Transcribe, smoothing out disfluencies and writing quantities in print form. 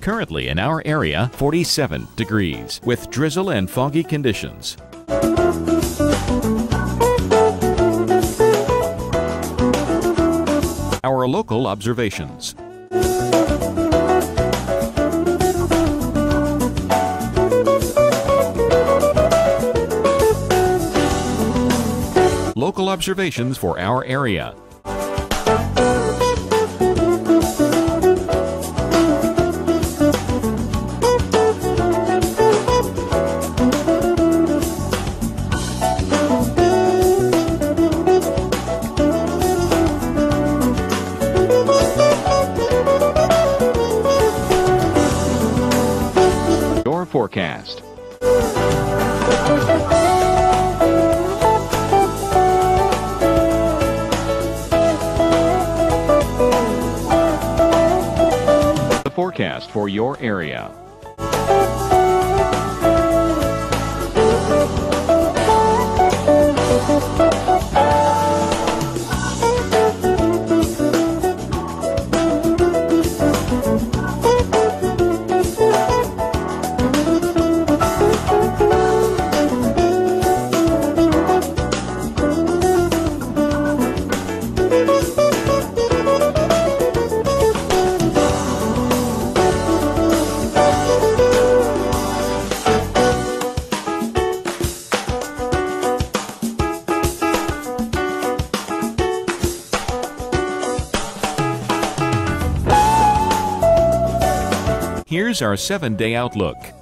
Currently in our area, 47 degrees with drizzle and foggy conditions. Our local observations. Local observations for our area. Your forecast. The forecast for your area. Here's our 7-day outlook.